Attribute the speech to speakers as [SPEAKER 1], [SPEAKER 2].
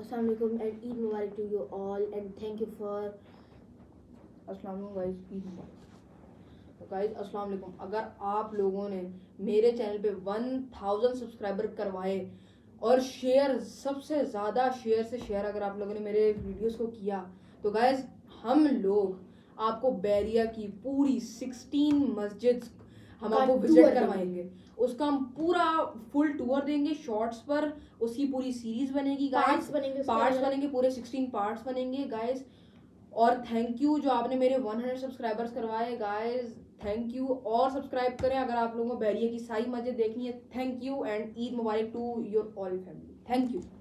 [SPEAKER 1] अस्सलाम वालेकुम एंड ईद मुबारक to you all and thank you for
[SPEAKER 2] अस्सलाम वालेकुम गाइस, ईद मुबारक। तो गाइस अस्सलाम वालेकुम, अगर आप लोगों ने मेरे चैनल पे 1000 सब्सक्राइबर करवाए और शेयर, सबसे ज़्यादा शेयर से शेयर अगर आप लोगों ने मेरे वीडियोस को किया तो गाइस हम लोग आपको बैरिया की पूरी 16 मस्जिद हम आपको विजिट करवाएंगे। उसका हम पूरा फुल टूर देंगे शॉर्ट्स पर, उसकी पूरी सीरीज बनेगी गाइस, पार्ट्स बनेंगे, पूरे 16 पार्ट्स बनेंगे गाइस। और थैंक यू जो आपने मेरे 100 सब्सक्राइबर्स करवाए गाइस, थैंक यू। और सब्सक्राइब करें अगर आप लोगों को बैरिया की सारी मस्जिद देखनी है। थैंक यू एंड ईद मुबारक to your all family. Thank you.